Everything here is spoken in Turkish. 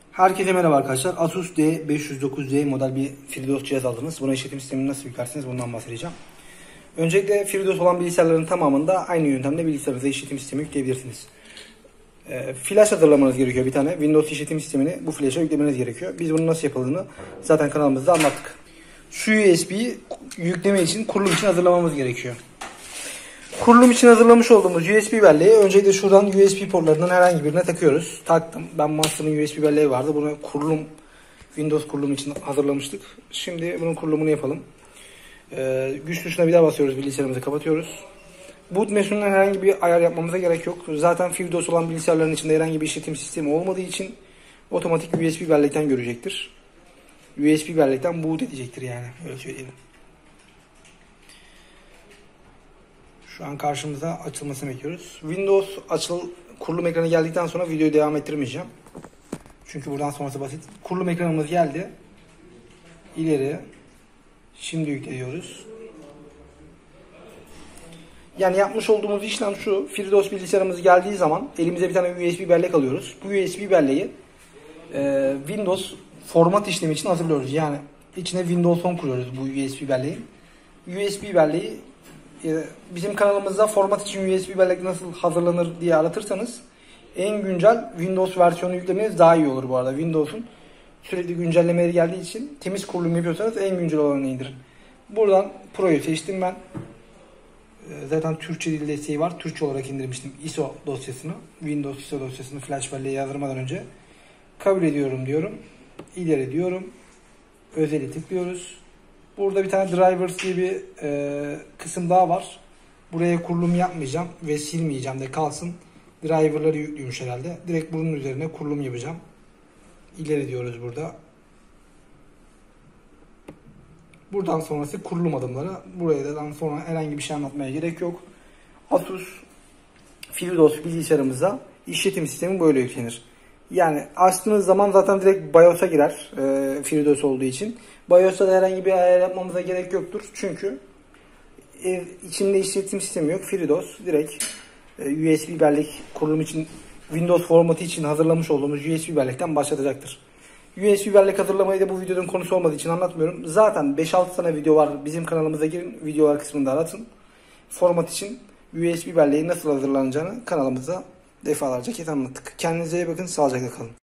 Herkese merhaba arkadaşlar. Asus D509C model bir FreeDOS cihaz aldınız. Buna işletim sistemini nasıl yüklersiniz bundan bahsedeceğim. Öncelikle FreeDOS olan bilgisayarların tamamında aynı yöntemle bilgisayarınıza işletim sistemi yükleyebilirsiniz. Flash hazırlamanız gerekiyor bir tane. Windows işletim sistemini bu flash'a yüklemeniz gerekiyor. Biz bunun nasıl yapıldığını zaten kanalımızda anlattık. Şu USB'yi yükleme için, kurulum için hazırlamamız gerekiyor. Kurulum için hazırlamış olduğumuz USB belleği öncelikle şuradan USB portlarından herhangi birine takıyoruz. Taktım. Ben Monster'ın USB belleği vardı. Bunu Windows kurulumu için hazırlamıştık. Şimdi bunun kurulumunu yapalım. Güç tuşuna bir daha basıyoruz. Bilgisayarımızı kapatıyoruz. Boot menüsünden herhangi bir ayar yapmamıza gerek yok. Zaten FreeDOS olan bilgisayarların içinde herhangi bir işletim sistemi olmadığı için otomatik USB bellekten görecektir. USB bellekten boot edecektir yani. Öyle söyleyelim. Şu an karşımıza açılmasını bekliyoruz. Kurulum ekranı geldikten sonra videoyu devam ettirmeyeceğim. Çünkü buradan sonrası basit. Kurulum ekranımız geldi. İleri. Şimdi yüklüyoruz. Yani yapmış olduğumuz işlem şu. FreeDOS bilgisayarımız geldiği zaman elimize bir tane USB bellek alıyoruz. Bu USB belleği Windows format işlemi için hazırlıyoruz. Yani içine Windows 10 kuruyoruz bu USB belleğin. USB belleği bizim kanalımızda format için USB bellek nasıl hazırlanır diye aratırsanız en güncel Windows versiyonu yüklemeniz daha iyi olur bu arada. Windows'un sürekli güncellemeleri geldiği için temiz kurulum yapıyorsanız en güncel olanı indirin. Buradan Pro'yu seçtim ben. Zaten Türkçe dil desteği var. Türkçe olarak indirmiştim ISO dosyasını. Windows ISO dosyasını flash belleğe yazdırmadan önce. Kabul ediyorum diyorum. İleri diyorum. Özeli tıklıyoruz. Burada bir tane drivers diye bir kısım daha var. Buraya kurulum yapmayacağım ve silmeyeceğim de kalsın. Driverları yüklüymüş herhalde. Direkt bunun üzerine kurulum yapacağım. İleri diyoruz burada. Buradan sonrası kurulum adımları. Buradan sonra herhangi bir şey anlatmaya gerek yok. Asus FreeDOS bilgisayarımıza işletim sistemi böyle yüklenir. Yani açtığınız zaman zaten direkt BIOS'a girer FreeDOS olduğu için. BIOS'ta da herhangi bir ayar yapmamıza gerek yoktur. Çünkü içinde işletim sistemi yok. FreeDOS direkt USB bellek kurulum için Windows formatı için hazırlamış olduğumuz USB bellekten başlatacaktır. USB bellek hazırlamayı da bu videonun konusu olmadığı için anlatmıyorum. Zaten 5-6 tane video var. Bizim kanalımıza girin. Videolar kısmında aratın. Format için USB belleği nasıl hazırlanacağını kanalımızda defalarca kez anlattık. Kendinize iyi bakın. Sağlıcakla kalın.